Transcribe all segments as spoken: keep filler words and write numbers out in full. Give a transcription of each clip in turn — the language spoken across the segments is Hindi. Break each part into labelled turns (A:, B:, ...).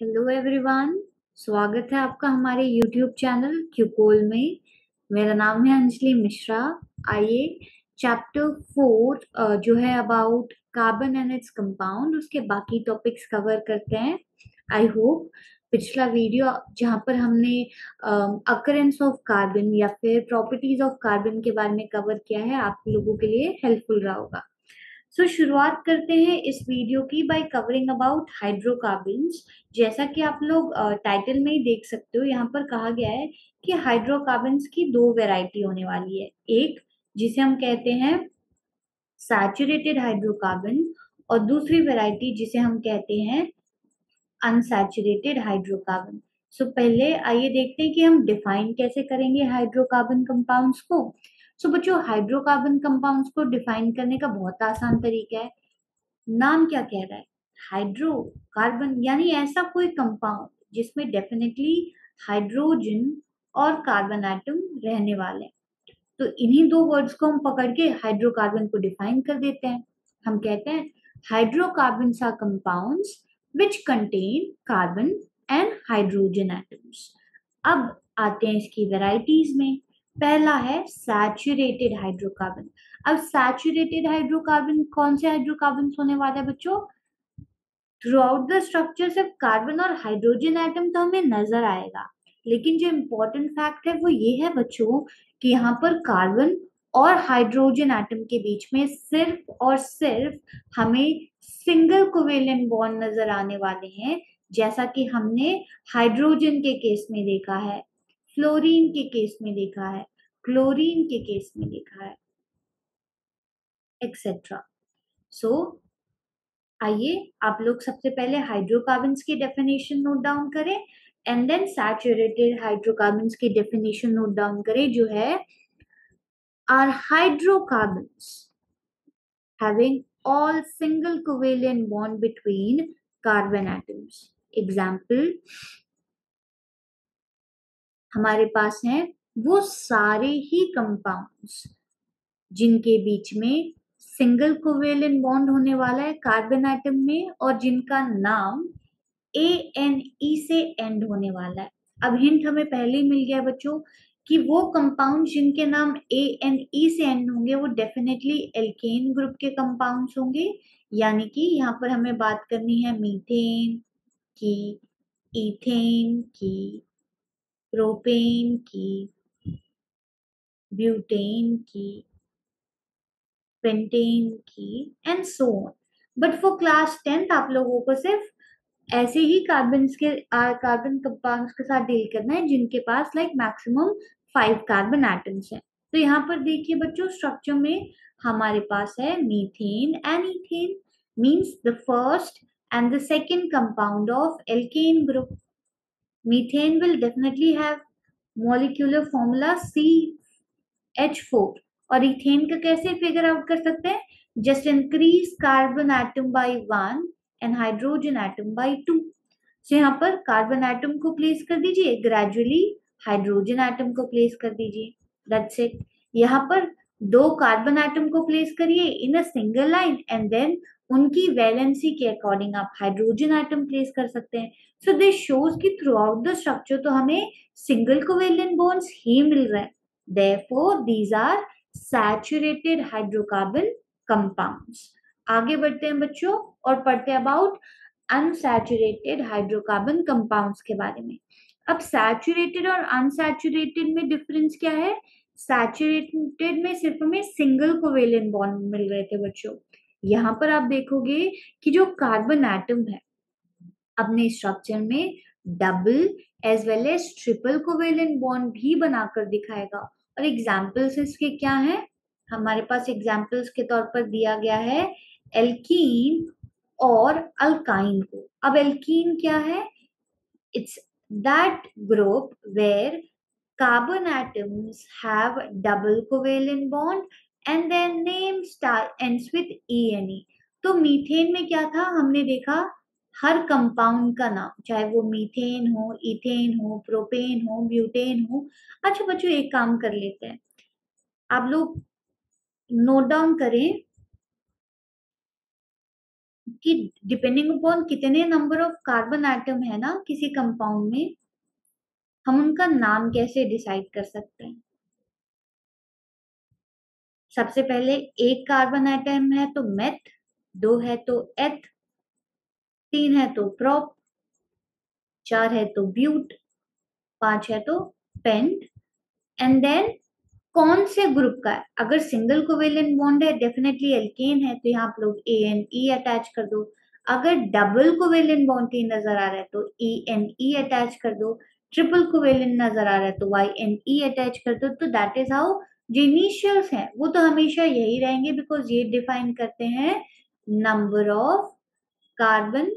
A: Hello everyone. स्वागत है आपका हमारे यूट्यूब चैनल क्यूकोल में। मेरा नाम है अंजलि मिश्रा। आइए चैप्टर फोर जो है about carbon and its compound उसके बाकी टॉपिक्स कवर करते हैं। आई होप पिछला वीडियो जहाँ पर हमने अकरेंस ऑफ कार्बन या फिर प्रॉपर्टीज ऑफ कार्बन के बारे में कवर किया है आप लोगों के लिए हेल्पफुल रहा होगा। सो so, शुरुआत करते हैं इस वीडियो की बाय कवरिंग अबाउट हाइड्रोकार्बन्स। जैसा कि आप लोग टाइटल में ही देख सकते हो, यहाँ पर कहा गया है कि हाइड्रोकार्बन्स की दो वैरायटी होने वाली है। एक जिसे हम कहते हैं सैचुरेटेड हाइड्रोकार्बन और दूसरी वैरायटी जिसे हम कहते हैं अनसैचुरेटेड हाइड्रोकार्बन। सो पहले आइए देखते हैं कि हम डिफाइन कैसे करेंगे हाइड्रोकार्बन कंपाउंड्स को। सो so, बच्चों हाइड्रोकार्बन कंपाउंड्स को डिफाइन करने का बहुत आसान तरीका है। नाम क्या कह रहा है? हाइड्रोकार्बन, यानी ऐसा कोई कंपाउंड जिसमें डेफिनेटली हाइड्रोजन और कार्बन एटम रहने वाले हैं। तो इन्हीं दो वर्ड्स को हम पकड़ के हाइड्रोकार्बन को डिफाइन कर देते हैं। हम कहते हैं hydrocarbons are compounds which contain carbon and hydrogen atoms। अब आते हैं इसकी वेराइटीज में। पहला है सैचुरेटेड हाइड्रोकार्बन। अब सैचुरेटेड हाइड्रोकार्बन कौन से हाइड्रोकार्बन होने वाला है बच्चों? थ्रू आउट द स्ट्रक्चर सिर्फ कार्बन और हाइड्रोजन एटम तो हमें नजर आएगा, लेकिन जो इम्पोर्टेंट फैक्ट है वो ये है बच्चों कि यहाँ पर कार्बन और हाइड्रोजन एटम के बीच में सिर्फ और सिर्फ हमें सिंगल कोवेलेंट बॉन्ड नजर आने वाले हैं, जैसा कि हमने हाइड्रोजन के केस में देखा है, फ्लोरीन के केस में देखा है, क्लोरीन के केस में देखा है, एक्सेट्रा। सो आइए आप लोग सबसे पहले हाइड्रोकार्बन्स की डेफिनेशन नोट डाउन करें एंड देन सैचुरेटेड हाइड्रोकार्बन्स की डेफिनेशन नोट डाउन करें, जो है are hydrocarbons having all single covalent bond between carbon atoms। Example हमारे पास हैं वो सारे ही कंपाउंड्स जिनके बीच में सिंगल कोवेलेंट बॉन्ड होने वाला है कार्बन एटम में और जिनका नाम ए एन ई से एंड होने वाला है। अब हिंट हमें पहले ही मिल गया बच्चों कि वो कंपाउंड जिनके नाम ए एन ई से एंड होंगे वो डेफिनेटली एल्केन ग्रुप के कंपाउंड्स होंगे। यानी कि यहाँ पर हमें बात करनी है मीथेन की, इथेन की, प्रोपेन की, ब्यूटेन की, पेंटेन की and so on. But for class tenth आप लोगों को सिर्फ ऐसे ही कार्बन के कार्बन कंपाउंड्स के साथ डील करना है जिनके पास like maximum five carbon atoms हैं। तो यहाँ पर देखिए बच्चों स्ट्रक्चर में हमारे पास है methane and ethane, means the first and the second compound of alkane group. Methane will definitely have molecular formula C H four और इथेन का कैसे फिगर आउट कर सकते हैं? Just increase carbon atom by one and hydrogen atom by two. So यहाँ पर कार्बन एटम को प्लेस कर दीजिए, ग्रेजुअली हाइड्रोजन एटम को प्लेस कर दीजिए, दैट्स इट। यहाँ पर दो कार्बन एटम को प्लेस करिए in a single line and then उनकी वैलेंसी के अकॉर्डिंग आप हाइड्रोजन एटम प्लेस कर सकते हैं। सो दिस शोज कि थ्रू आउट द स्ट्रक्चर तो हमें सिंगल कोवेलेंट बॉन्ड्स ही मिल रहे हैं। Therefore, these are saturated hydrocarbon compounds। आगे बढ़ते हैं बच्चों और पढ़ते हैं अबाउट अनसैचुरेटेड हाइड्रोकार्बन कंपाउंड्स के बारे में। अब सैचुरेटेड और अनसैचुरेटेड में डिफरेंस क्या है? सैचुरेटेड में सिर्फ हमें सिंगल कोवेलेंट बॉन्ड मिल रहे थे बच्चों। यहाँ पर आप देखोगे कि जो कार्बन एटम है अपने स्ट्रक्चर में double as well as triple covalent bond भी बनाकर दिखाएगा। और एग्जाम्पल्स इसके क्या हैं? हमारे पास एग्जाम्पल्स के तौर पर दिया गया है एल्कीन और अल्काइन को। अब एल्कीन क्या है? It's that group where carbon atoms have double covalent bond and their name start ends with E N E. तो मीथेन में क्या था? हमने देखा हर कंपाउंड का नाम, चाहे वो मीथेन हो, इथेन हो, प्रोपेन हो, ब्यूटेन हो। अच्छा बच्चों एक काम कर लेते हैं, आप लोग नोट डाउन करें कि डिपेंडिंग अपॉन कितने नंबर ऑफ कार्बन एटम है ना किसी कंपाउंड में, हम उनका नाम कैसे डिसाइड कर सकते हैं। सबसे पहले एक कार्बन एटम है तो मेथ, दो है तो एथ, तीन है तो प्रोप, चार है तो ब्यूट, पांच है तो पेंट। एंड देन कौन से ग्रुप का है, अगर सिंगल कोवेलेंट बॉन्ड है डेफिनेटली एल्केन है, तो यहाँ आप लोग ए एन ई अटैच कर दो। अगर डबल कोवेलेंट बॉन्ड कहीं नजर आ रहा है तो ई एन ई अटैच कर दो। ट्रिपल कोवेलेंट नजर आ रहा है तो वाई एन ई अटैच कर दो। तो दैट इज हाउ जो इनिशियल्स हैं वो तो हमेशा यही रहेंगे, बिकॉज ये डिफाइन करते हैं number of carbon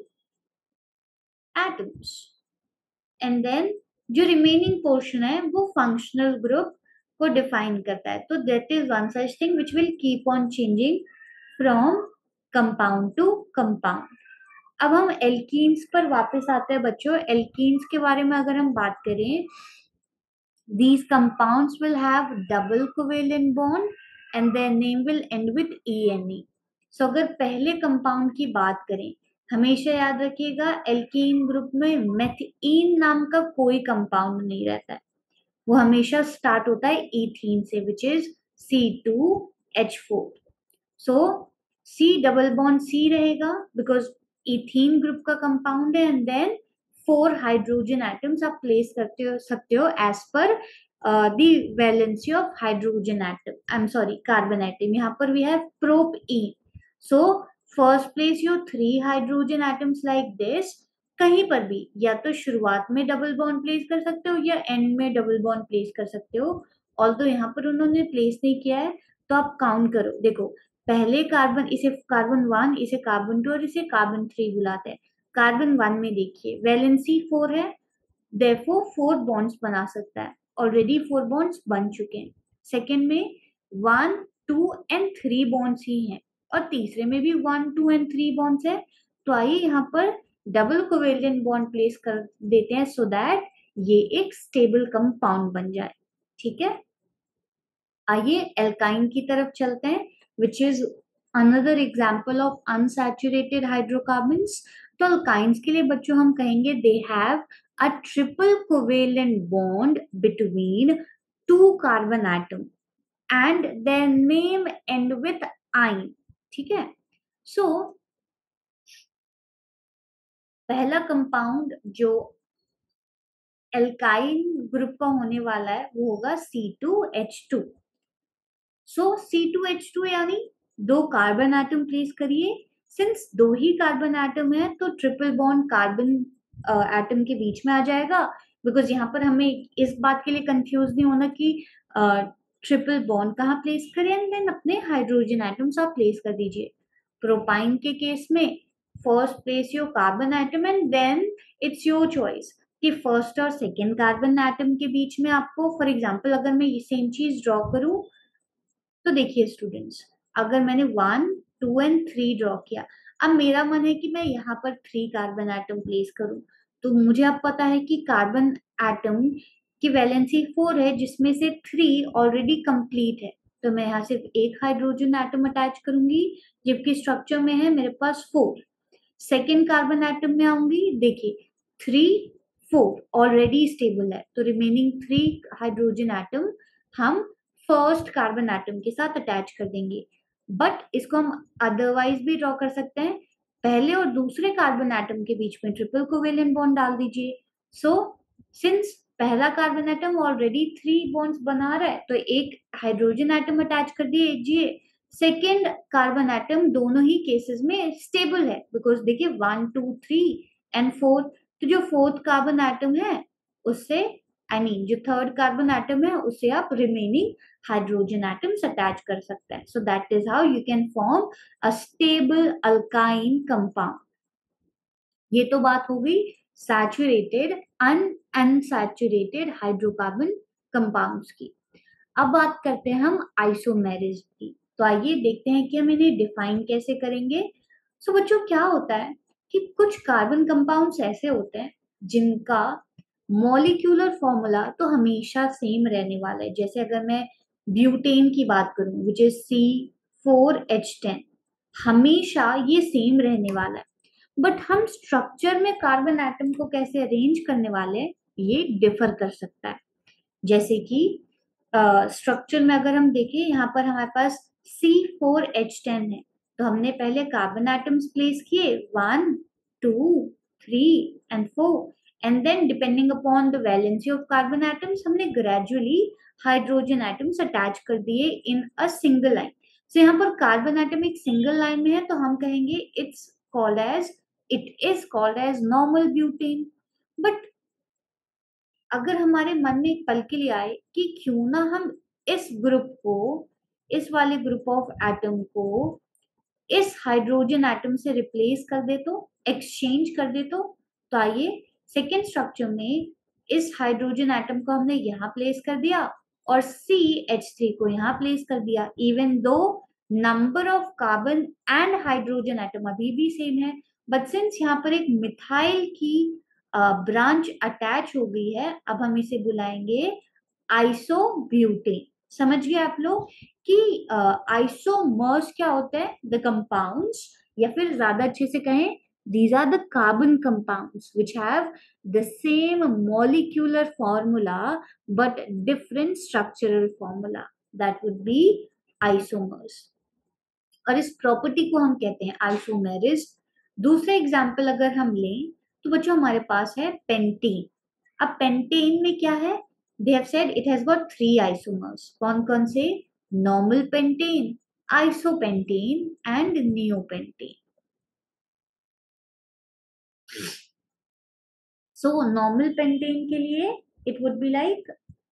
A: atoms. And then जो रिमेनिंग पोर्शन है वो फंक्शनल ग्रुप को डिफाइन करता है। तो that is one such thing which will keep on changing from compound to compound. अब हम एल्कीन्स पर वापस आते हैं बच्चों। एल्कीन्स के बारे में अगर हम बात करें, these compounds will have double covalent bond and their name will end with ene. So अगर पहले कंपाउंड की बात करें, हमेशा याद रखिएगा एल्कीन ग्रुप में मेथिइन नाम का कोई कंपाउंड नहीं रहता है, वो हमेशा स्टार्ट होता है इथीन से, which is C two H four. So C double bond C रहेगा बिकॉज इथीन ग्रुप का कंपाउंड है, and then four hydrogen atoms आप प्लेस करते हो सकते हो एज पर the valency of hydrogen atom, I am sorry carbon atom. यहाँ पर we have propene. So first place your three hydrogen atoms like this. कहीं पर भी या तो शुरुआत में डबल बॉन्ड प्लेस कर सकते हो या एंड में डबल बॉन्ड प्लेस कर सकते हो। ऑल्दो यहाँ पर उन्होंने प्लेस नहीं किया है तो आप काउंट करो। देखो पहले कार्बन, इसे कार्बन वन, इसे कार्बन टू और इसे कार्बन थ्री बुलाते हैं। कार्बन वन में देखिए वैलेंसी फोर है, देयरफॉर फोर बॉन्ड्स बना सकता है, ऑलरेडी फोर बॉन्ड्स बन चुके हैं। सेकेंड में one two and three bonds ही हैं, और तीसरे में भी one two and three bonds है। तो आइए यहाँ पर डबल कोवेलेंट बॉन्ड प्लेस कर देते हैं सो दैट ये एक स्टेबल कंपाउंड बन जाए। ठीक है, आइए एल्काइन की तरफ चलते हैं, which is another example of unsaturated hydrocarbons. तो अल्काइंस के लिए बच्चों हम कहेंगे they have a triple covalent bond between two carbon atom and their name end with yne. ठीक है, सो so, पहला कंपाउंड जो एल्काइन ग्रुप का होने वाला है वो होगा C two H two. So C two H two यानी दो कार्बन एटम प्लेस करिए। सिंस दो ही कार्बन एटम है तो ट्रिपल बॉन्ड कार्बन एटम के बीच में आ जाएगा, बिकॉज यहाँ पर हमें इस बात के लिए कंफ्यूज नहीं होना कि ट्रिपल बॉन्ड कहाँ प्लेस करें, एंड देन अपने हाइड्रोजन एटम्स आप प्लेस कर दीजिए। प्रोपाइन के केस में first place your carbon atom and then it's your choice कि फर्स्ट और सेकेंड कार्बन एटम के बीच में आपको, फॉर एग्जाम्पल अगर मैं ये सेम चीज ड्रॉ करूं तो देखिए स्टूडेंट्स, अगर मैंने one two and three draw किया, अब मेरा मन है कि मैं यहाँ पर थ्री कार्बन एटम प्लेस करूं, तो मुझे अब पता है कि कार्बन एटम की वैलेंसी फोर है जिसमें से थ्री ऑलरेडी कंप्लीट है, तो मैं यहाँ सिर्फ एक हाइड्रोजन एटम अटैच करूंगी, जबकि स्ट्रक्चर में है मेरे पास फोर। सेकेंड कार्बन एटम में आऊंगी, देखिए थ्री फोर ऑलरेडी स्टेबल है, तो रिमेनिंग थ्री हाइड्रोजन एटम हम फर्स्ट कार्बन एटम के साथ अटैच कर देंगे। बट इसको हम अदरवाइज भी ड्रॉ कर सकते हैं, पहले और दूसरे कार्बन एटम के बीच में ट्रिपल कोवेलेंट बॉन्ड डाल दीजिए। सो सिंस पहला carbon atom already three bonds बना रहा है तो एक हाइड्रोजन एटम अटैच कर दीजिए। सेकेंड कार्बन एटम दोनों ही केसेस में स्टेबल है, बिकॉज देखिए one two three and four, तो जो फोर्थ कार्बन एटम है उससे आई I मीन mean, जो थर्ड कार्बन एटम है उससे आप रिमेनिंग हाइड्रोजन एटम्स अटैच कर सकते हैं। So that is how you can form a stable alkyne compound. ये तो बात हो गई saturated un unsaturated hydrocarbon compounds की। अब बात करते हैं हम आइसोमेरिज्म की। तो आइए देखते हैं कि हम इन्हें डिफाइन कैसे करेंगे। सो so, बच्चों क्या होता है कि कुछ कार्बन कंपाउंड्स ऐसे होते हैं जिनका मॉलिक्यूलर फॉर्मूला तो हमेशा सेम रहने वाला है। जैसे अगर मैं ब्यूटेन की बात करूं which is C four H ten, हमेशा ये सेम रहने वाला है, बट हम स्ट्रक्चर में कार्बन एटम को कैसे अरेंज करने वाले हैं ये डिफर कर सकता है। जैसे कि स्ट्रक्चर में अगर हम देखें, यहाँ पर हमारे पास सी फोर एच टेन है, तो हमने पहले कार्बन एटम्स प्लेस किए, one two three and four, and then depending upon the valency of carbon atoms हमने ग्रेजुअली हाइड्रोजन एटम्स अटैच कर दिए in a single line. So यहाँ पर कार्बन एटम एक सिंगल लाइन में है, तो हम कहेंगे it's called as it is called as normal butane. But अगर हमारे मन में एक पल के लिए आए कि क्यों ना हम इस ग्रुप को, इस वाले ग्रुप ऑफ एटम को इस हाइड्रोजन एटम से रिप्लेस कर दे, तो एक्सचेंज कर दे, तो तो आइए सेकेंड स्ट्रक्चर में इस हाइड्रोजन एटम को हमने यहाँ प्लेस कर दिया और सी एच थ्री को यहाँ प्लेस कर दिया, इवन दो number of carbon and hydrogen atom अभी भी सेम है, बट सिंस यहाँ पर एक मिथाइल की ब्रांच अटैच हो गई है, अब हम इसे बुलाएंगे आइसोब्यूटेन। समझ गए आप लोग कि आइसोमर्स क्या होता है? द कंपाउंड्स, या फिर ज्यादा अच्छे से कहें, these are the carbon compounds which have the same molecular formula but different structural formula, that would be isomers, और इस प्रॉपर्टी को हम कहते हैं आइसोमेरिस। दूसरा एग्जाम्पल अगर हम लें तो बच्चों हमारे पास है पेंटीन। अब पेंटेन में क्या है? They have said it has got three isomers. कौन कौन से? Normal pentane, isopentane and neopentane. So normal pentane के लिए इट वुड बी लाइक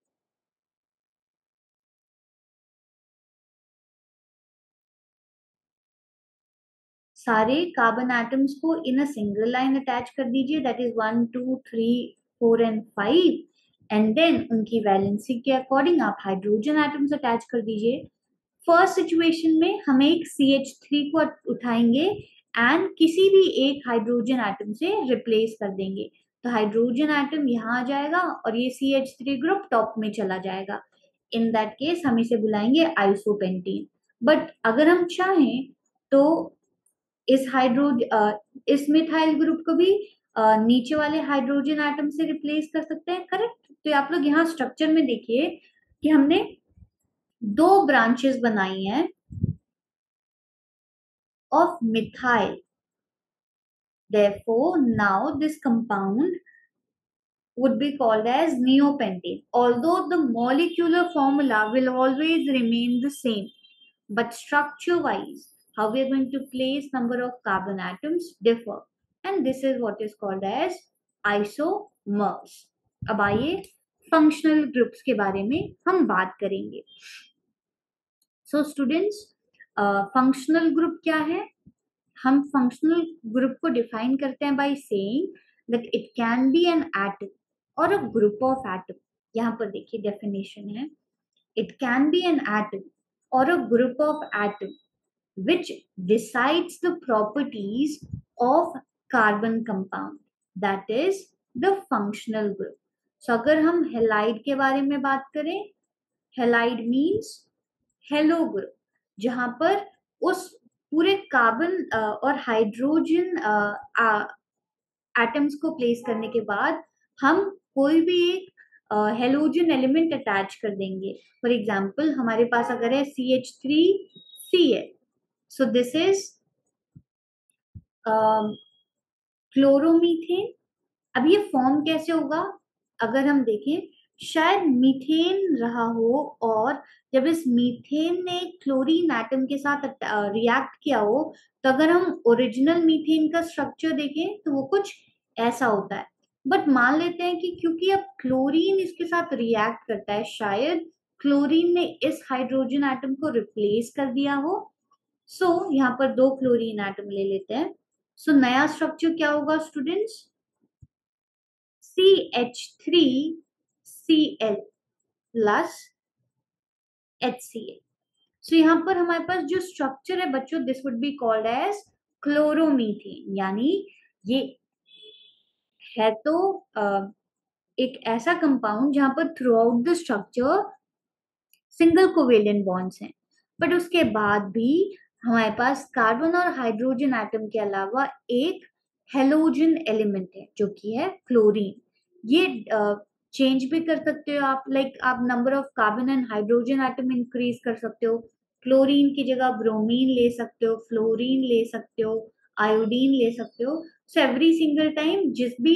A: सारे कार्बन एटम्स को in a single line attach कर दीजिए, that is one two three four and five, and then उनकी वैलेंसी के अकॉर्डिंग आप हाइड्रोजन एटम्स अटैच कर दीजिए। फर्स्ट सिचुएशन में हम एक सी एच थ्री को उठाएंगे एंड किसी भी एक हाइड्रोजन एटम से रिप्लेस कर देंगे, तो हाइड्रोजन एटम यहाँ आ जाएगा और ये C H three group top में चला जाएगा। इन दैट केस हम इसे बुलाएंगे आइसोपेंटीन। बट अगर हम चाहें तो इस हाइड्रो इस मिथाइल ग्रुप को भी uh, नीचे वाले हाइड्रोजन एटम से रिप्लेस कर सकते हैं, करेक्ट? तो आप लोग यहाँ स्ट्रक्चर में देखिए कि हमने दो ब्रांचेस बनाई हैं of methyl, therefore now this compound would be called as neopentane, although the molecular formula will always remain the same, but structure wise how we are going to place number of carbon atoms differ, and this is what is called as isomers. अब आइए फंक्शनल ग्रुप्स के बारे में हम बात करेंगे। सो स्टूडेंट्स, फंक्शनल ग्रुप क्या है? हम फंक्शनल ग्रुप को डिफाइन करते हैं by saying that it can be an atom और अ ग्रुप ऑफ एटम। यहाँ पर देखिए डेफिनेशन है, it can be an atom or a group of atom which decides the properties of carbon compound, that is the functional group. So अगर हम हेलाइड के बारे में बात करें, हेलाइड मीन्स हेलो ग्रुप, जहां पर उस पूरे कार्बन और हाइड्रोजन एटम्स को प्लेस करने के बाद हम कोई भी एक हेलोजन एलिमेंट अटैच कर देंगे। फॉर एग्जाम्पल हमारे पास अगर है C H three C L, so this is chloromethane. अब ये फॉर्म कैसे होगा? अगर हम देखें, शायद मीथेन रहा हो और जब इस मीथेन ने क्लोरीन एटम के साथ रिएक्ट किया हो, तो अगर हम ओरिजिनल मीथेन का स्ट्रक्चर देखें तो वो कुछ ऐसा होता है। बट मान लेते हैं कि क्योंकि अब क्लोरीन इसके साथ रिएक्ट करता है, शायद क्लोरीन ने इस हाइड्रोजन एटम को रिप्लेस कर दिया हो। सो so, यहाँ पर दो क्लोरीन एटम ले लेते हैं। सो so, नया स्ट्रक्चर क्या होगा students? C H three C L plus H C L. So यहाँ पर हमारे पास जो स्ट्रक्चर है बच्चों, this would be called as chloromethane, यानी ये है तो एक ऐसा कंपाउंड जहां पर throughout the structure single covalent bonds हैं, बट उसके बाद भी हमारे पास कार्बन और हाइड्रोजन एटम के अलावा एक हेलोजन एलिमेंट है जो कि है क्लोरीन। ये चेंज uh, भी कर सकते हो आप, लाइक like, आप number of carbon and hydrogen atom increase कर सकते हो। क्लोरीन की जगह ब्रोमीन ले सकते हो, फ्लोरीन ले सकते हो, आयोडीन ले सकते हो। सो एवरी सिंगल टाइम जिस भी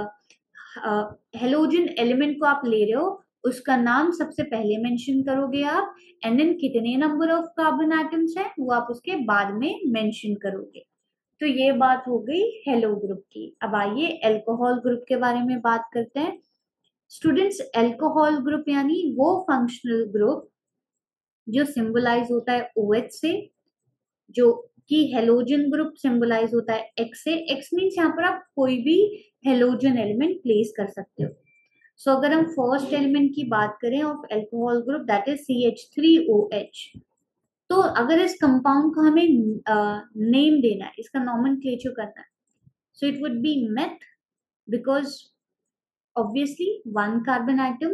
A: हेलोजन uh, एलिमेंट uh, को आप ले रहे हो उसका नाम सबसे पहले मेंशन करोगे आप, एंड देन कितने नंबर ऑफ कार्बन एटम्स हैं वो आप उसके बाद में मेंशन करोगे। तो ये बात हो गई हेलो ग्रुप की। अब आइए अल्कोहल ग्रुप के बारे में बात करते हैं। स्टूडेंट्स, अल्कोहल ग्रुप यानी वो फंक्शनल ग्रुप जो सिंबलाइज होता है OH से, जो कि हेलोजन ग्रुप सिंबलाइज होता है X से। X मीन्स यहाँ पर आप कोई भी हेलोजन एलिमेंट प्लेस कर सकते हो। सो so, अगर हम फर्स्ट एलिमेंट की बात करें of alcohol group that is C H three O H, तो अगर इस कंपाउंड को हमें नेम uh, देना है, इसका नॉमेनक्लेचर करना है, so it would be meth, because obviously one carbon atom,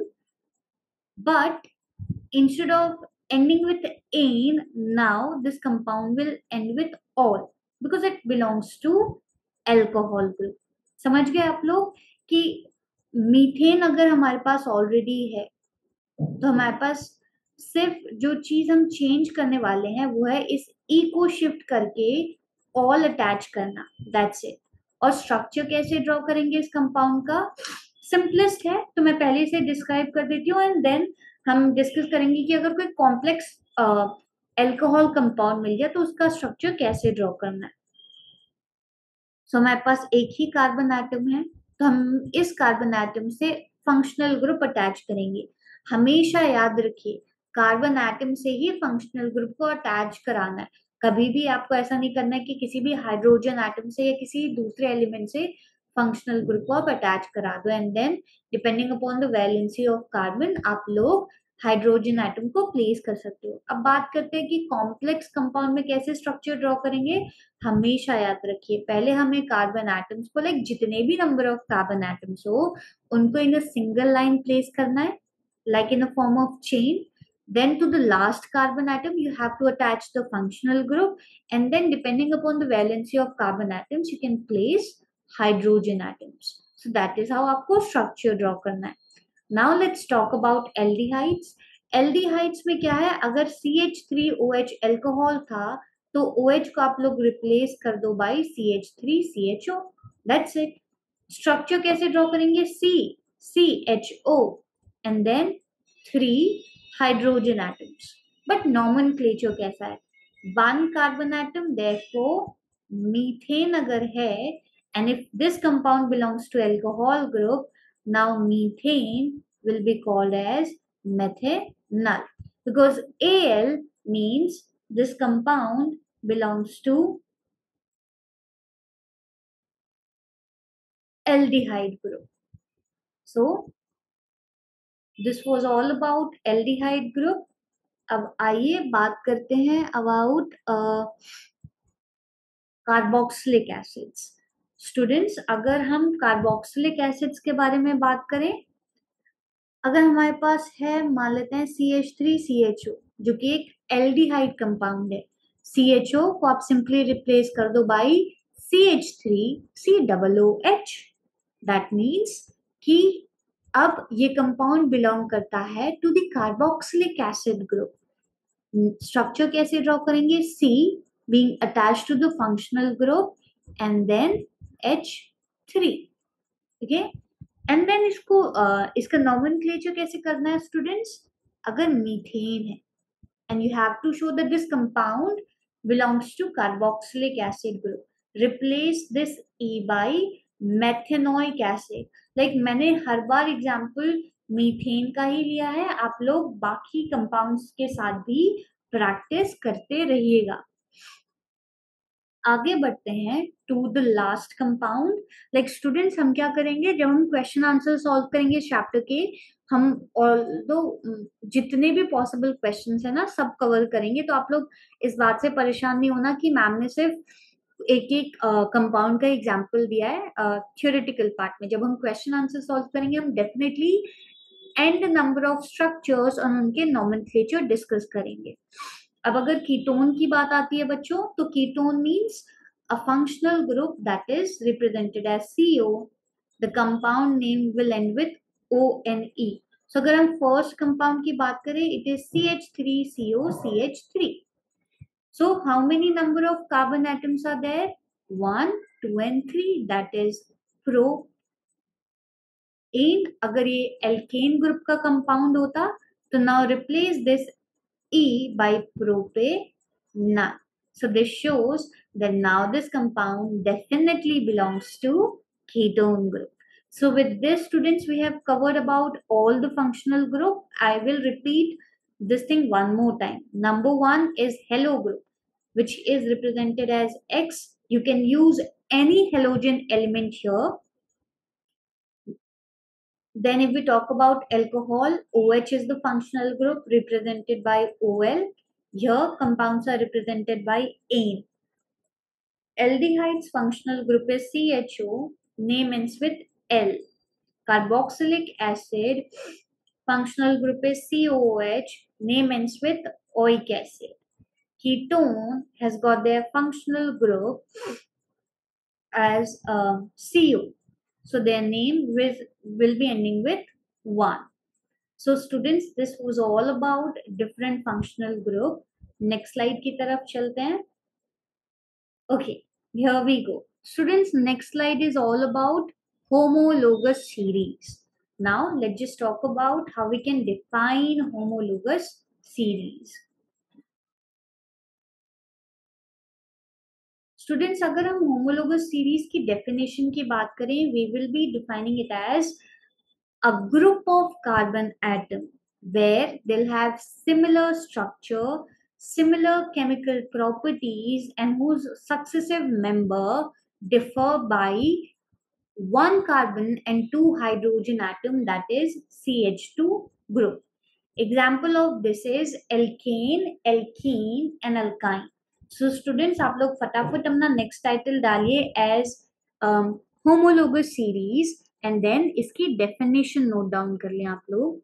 A: but instead of ending with ane, now this compound will end with all because it belongs to alcohol group। समझ गए आप लोग कि मीथेन अगर हमारे पास ऑलरेडी है तो हमारे पास सिर्फ जो चीज हम चेंज करने वाले हैं वो है इस ई को शिफ्ट करके ऑल अटैच करना, दैट्स इट। और स्ट्रक्चर कैसे ड्रॉ करेंगे इस कंपाउंड का? सिंपलेस्ट है, तो मैं पहले से डिस्क्राइब कर देती हूँ एंड देन हम डिस्कस करेंगे कि अगर कोई कॉम्प्लेक्स अल्कोहल कंपाउंड मिल जाए तो उसका स्ट्रक्चर कैसे ड्रॉ करना है। सो so, हमारे पास एक ही कार्बन एटम है तो हम इस कार्बन एटम से फंक्शनल ग्रुप अटैच करेंगे। हमेशा याद रखिए कार्बन एटम से ही फंक्शनल ग्रुप को अटैच कराना है। कभी भी आपको ऐसा नहीं करना है कि किसी भी हाइड्रोजन एटम से या किसी दूसरे एलिमेंट से फंक्शनल ग्रुप को आप अटैच करा दो and then depending upon the valency of carbon आप लोग हाइड्रोजन एटम को प्लेस कर सकते हो। अब बात करते हैं कि कॉम्प्लेक्स कंपाउंड में कैसे स्ट्रक्चर ड्रॉ करेंगे। हमेशा याद रखिए पहले हमें कार्बन एटम्स को, लाइक जितने भी नंबर ऑफ कार्बन एटम्स हो उनको in a single line place करना है, like in a form of chain. Then to the last carbon atom you have to attach the functional group, and then depending upon the valency of carbon atoms you can place hydrogen atoms. So that is how आपको structure draw करना है। Now let's talk about aldehydes. Aldehydes में क्या है, अगर C H three O H alcohol था तो OH को आप लोग रिप्लेस कर दो by C H three C H O, that's it। Structure कैसे ड्रॉ करेंगे? C C H O and then three hydrogen atoms, but nomenclature कैसा है? one carbon atom, therefore methane अगर है and if this compound belongs to alcohol group, now methane will be called as methanol because Al means this compound belongs to aldehyde group। So this was all about aldehyde group. अब आइए बात करते हैं अबाउट कार्बोक्सिलिक एसिड्स। स्टूडेंट्स, अगर हम कार्बोक्सिलिक एसिड्स के बारे में बात करें, अगर हमारे पास है मान लेते हैं C H three C H O जो कि एक एल्डिहाइड कंपाउंड है, C H O को आप सिंपली रिप्लेस कर दो by C H three C O O H। That means कि अब ये कंपाउंड बिलोंग करता है to the carboxylic acid group. Structure कैसे ड्रॉ करेंगे? C being attached to the functional group and then H three, ठीक है। एंड देन इसको uh, इसका नॉमेनक्लेचर कैसे करना है स्टूडेंट्स? अगर मीथेन है and you have to show that this compound belongs to carboxylic acid group, replace this E by methanoic acid. Like मैंने हर बार एग्जाम्पल मीथेन का ही लिया है, आप लोग बाकी कंपाउंड्स के साथ भी प्रैक्टिस करते रहिएगा। आगे बढ़ते हैं to the last compound. Like students, हम क्या करेंगे जब हम क्वेश्चन आंसर सॉल्व करेंगे चैप्टर के, हम ऑल्दो जितने भी पॉसिबल क्वेश्चंस है ना सब कवर करेंगे, तो आप लोग इस बात से परेशान नहीं होना कि मैम ने सिर्फ एक एक कंपाउंड uh, का एग्जाम्पल दिया है थियोरेटिकल uh, पार्ट में। जब हम क्वेश्चन आंसर सॉल्व करेंगे हम definitely and number of structures और उनके नॉमेनक्लेचर डिस्कस करेंगे। अब अगर कीटोन की बात आती है बच्चों, तो ketone means a functional group that is represented as C O. The compound name will end with O N E. So अगर हम फर्स्ट कंपाउंड की बात करें, it is C H three C O C H three. So how many number of carbon atoms are there? One, two and three. That is pro. एन अगर ये एल्केन ग्रुप का कंपाउंड होता, तो now replace this E by propane. So this shows that now this compound definitely belongs to ketone group. So with this, students, we have covered about all the functional group. I will repeat this thing one more time. Number one is halo group, which is represented as X. You can use any halogen element here. Then if we talk about alcohol, OH is the functional group represented by O L. Here compounds are represented by ane. Aldehyde's functional group is C H O, name ends with L. Carboxylic acid functional group is C O O H, name ends with oic acid. Ketone has got their functional group as uh, C O. So their name will, will be ending with one. So students, this was all about different functional group. Next slide की तरफ चलते हैं. Okay, here we go. Students, next slide is all about homologous series. Now let's just talk about how we can define homologous series. Students, अगर हम homologous series की definition की बात करें, we will be defining it as a group of carbon atom where they'll have similar structure, similar chemical properties, and whose successive member differ by one carbon and two hydrogen atom, that is C H two group. Example of this is alkane, alkene and alkyne. So students, आप लोग फटाफट अपना next title डालिए as um, homologous series and then इसकी definition note down कर लें आप लोग.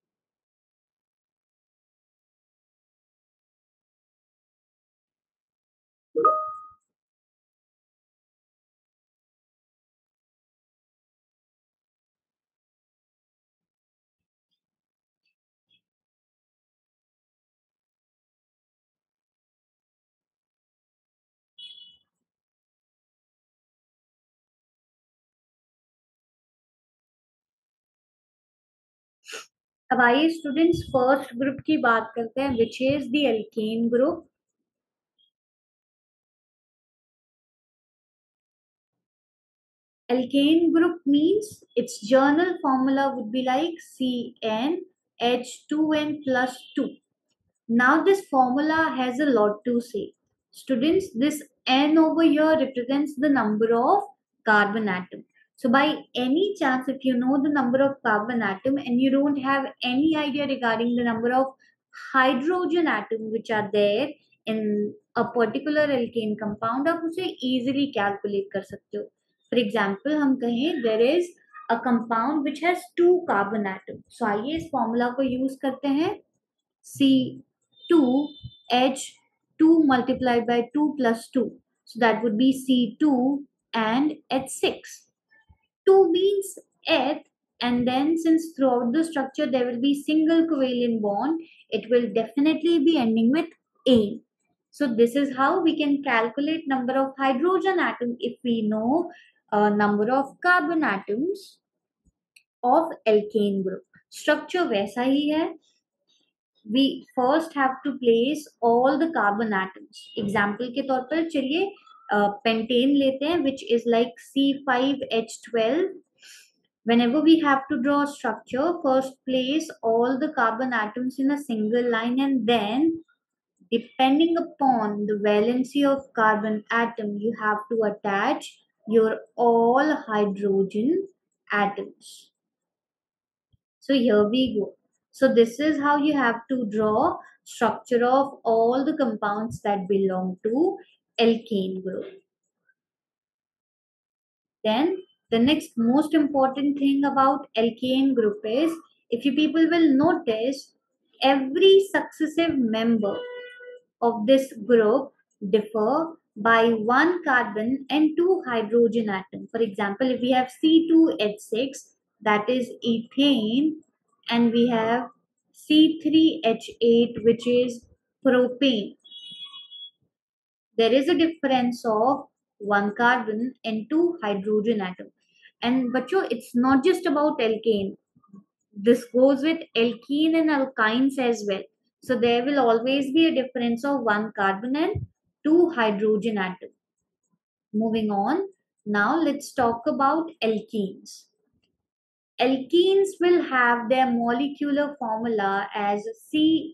A: अब आइए स्टूडेंट्स फर्स्ट ग्रुप की बात करते हैं, which is the alkane group. Alkane group means its journal formula would be like C N H two N plus two. Now this formula has a lot to say. Students, this N over here represents the number of carbon atom. So by any chance, if you know the number of carbon atom and you don't have any idea regarding the number of hydrogen atom which are there in a particular alkane compound, आप उसे easily calculate कर सकते हो. For example, हम कहें there is a compound which has two carbon atoms. So आइए इस formula को use करते हैं. C two H two multiplied by two plus two. So that would be C two and H six. two means H, and then since throughout the structure there will be single covalent bond, it will definitely be ending with A. So this is how we can calculate number of hydrogen atom if we know uh, number of carbon atoms of alkane group. Structure वैसा ही है. We first have to place all the carbon atoms. Example के तौर पर चलिए पेंटेन लेते हैं, which is like C five H twelve. Whenever we have to draw a structure, first place all the carbon atoms in a single line, and then depending upon the valency of carbon atom, you have to attach your all hydrogen atoms. So here we go. So this is how you have to draw structure of all the compounds that belong to alkane group. Then the next most important thing about alkane group is, if you people will notice, every successive member of this group differ by one carbon and two hydrogen atoms. For example, if we have C two H six, that is ethane, and we have C three H eight, which is propane. There is a difference of one carbon and two hydrogen atoms. And but it's not just about alkane. This goes with alkene and alkynes as well. So there will always be a difference of one carbon and two hydrogen atoms. Moving on, now let's talk about alkenes. Alkenes will have their molecular formula as C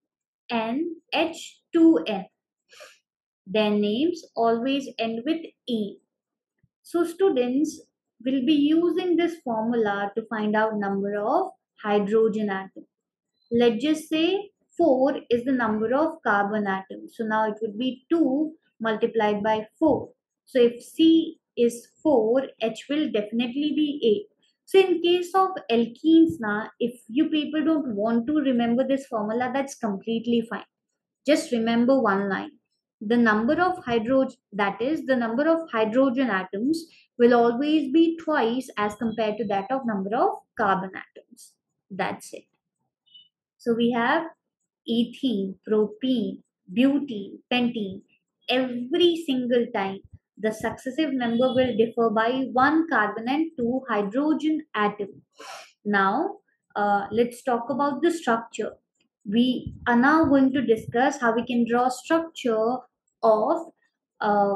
A: N H two N. Their names always end with E. So students will be using this formula to find out number of hydrogen atoms. Let's just say four is the number of carbon atoms. So now it would be two multiplied by four. So if C is four, H will definitely be eight. So in case of alkenes now, if you people don't want to remember this formula, that's completely fine. Just remember one line. The number of hydrogen, that is the number of hydrogen atoms, will always be twice as compared to that of number of carbon atoms. That's it. So we have ethene, propene, butene, pentene. Every single time the successive number will differ by one carbon and two hydrogen atom. Now uh, let's talk about the structure. We are now going to discuss how we can draw structure of uh,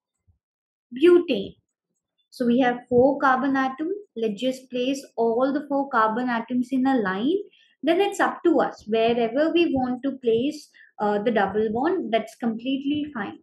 A: butane. So we have four carbon atoms. Let's just place all the four carbon atoms in a line. Then it's up to us. Wherever we want to place uh, the double bond, that's completely fine.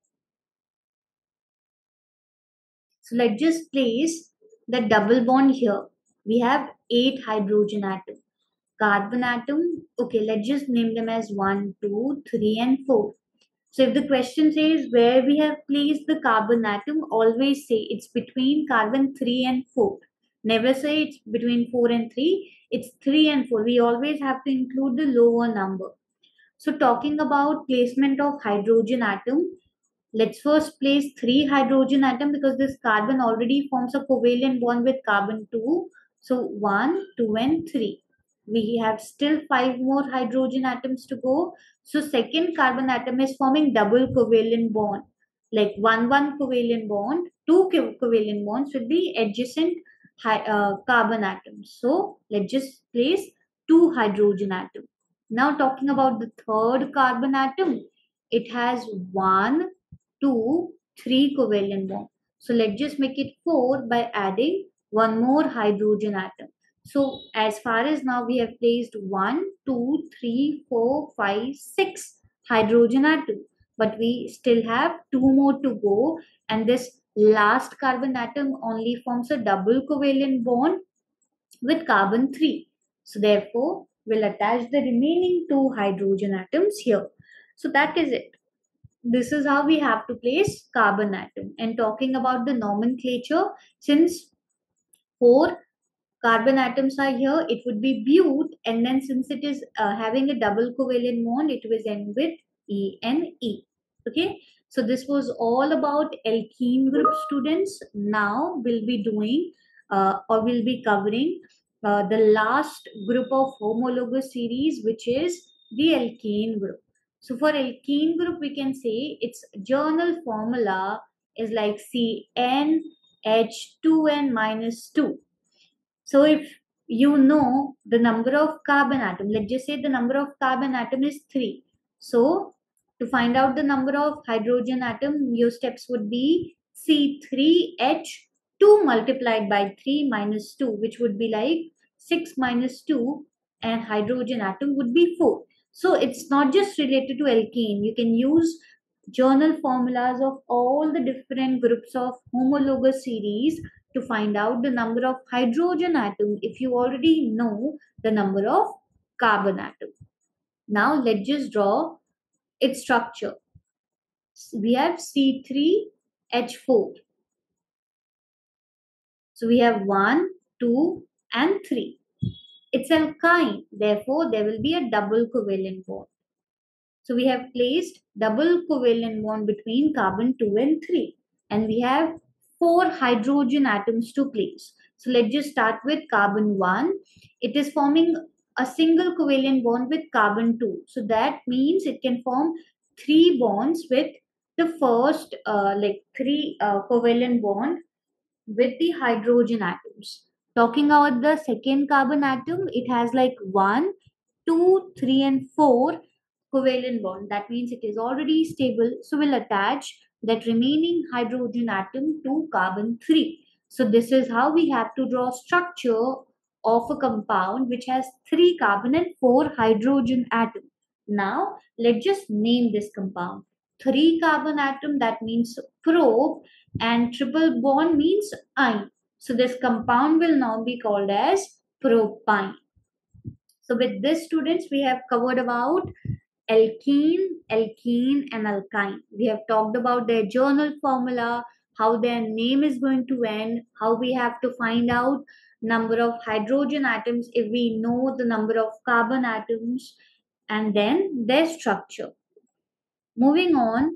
A: So let's just place the double bond here. We have eight hydrogen atoms. Carbon atom, okay, let's just name them as one, two, three, and four. So if the question says where we have placed the carbon atom, always say it's between carbon three and four. Never say it's between four and three. It's three and four. We always have to include the lower number. So talking about placement of hydrogen atom, let's first place three hydrogen atom because this carbon already forms a covalent bond with carbon two. So one, two, and three. We have still five more hydrogen atoms to go. So second carbon atom is forming double covalent bond, like one one covalent bond, two covalent bonds with the adjacent uh, carbon atoms. So let's just place two hydrogen atoms. Now talking about the third carbon atom, it has one, two, three covalent bond. So let's just make it four by adding one more hydrogen atom. So as far as now we have placed one, two, three, four, five, six hydrogen atom. But we still have two more to go, and this last carbon atom only forms a double covalent bond with carbon three. So therefore, we'll attach the remaining two hydrogen atoms here. So that is it. This is how we have to place carbon atom. And talking about the nomenclature, since four carbon atoms are here, it would be but, and then since it is uh, having a double covalent bond, it will end with E N E. Okay, so this was all about alkene group, students. Now we'll be doing uh, or we'll be covering uh, the last group of homologous series, which is the alkene group. So for alkene group, we can say its journal formula is like C N H two N minus two. So if you know the number of carbon atom, let's just say the number of carbon atom is three. So to find out the number of hydrogen atom, your steps would be C three H two multiplied by three minus two, which would be like six minus two, and hydrogen atom would be four. So it's not just related to alkene. You can use journal formulas of all the different groups of homologous series to find out the number of hydrogen atom if you already know the number of carbon atom. Now let's just draw its structure. We have C three H four. So we have one, two, and three. It's alkyne, therefore there will be a double covalent bond. So we have placed double covalent bond between carbon two and three, and we have four hydrogen atoms to place. So let's just start with carbon one. It is forming a single covalent bond with carbon two. So that means it can form three bonds with the first, uh, like three uh, covalent bond with the hydrogen atoms. Talking about the second carbon atom, it has like one, two, three, and four covalent bond. That means it is already stable. So we'll attach that remaining hydrogen atom to carbon three. So this is how we have to draw structure of a compound which has three carbon and four hydrogen atom. Now let's just name this compound. Three carbon atom, that means probe, and triple bond means ine. So this compound will now be called as propyne. So with this, students, we have covered about alkene, alkene, and alkyne. We have talked about their journal formula, how their name is going to end, how we have to find out number of hydrogen atoms if we know the number of carbon atoms, and then their structure. Moving on,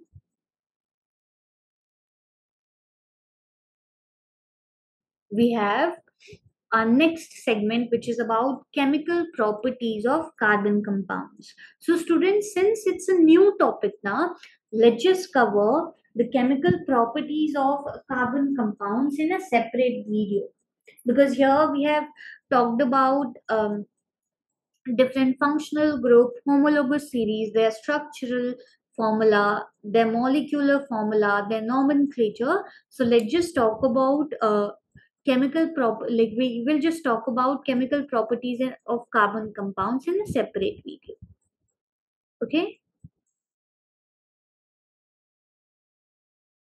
A: we have our next segment, which is about chemical properties of carbon compounds. So students, since it's a new topic now, let's just cover the chemical properties of carbon compounds in a separate video, because here we have talked about um, different functional group, homologous series, their structural formula, their molecular formula, their nomenclature. So let's just talk about uh, chemical prop like we will just talk about chemical properties of carbon compounds in a separate video. Okay.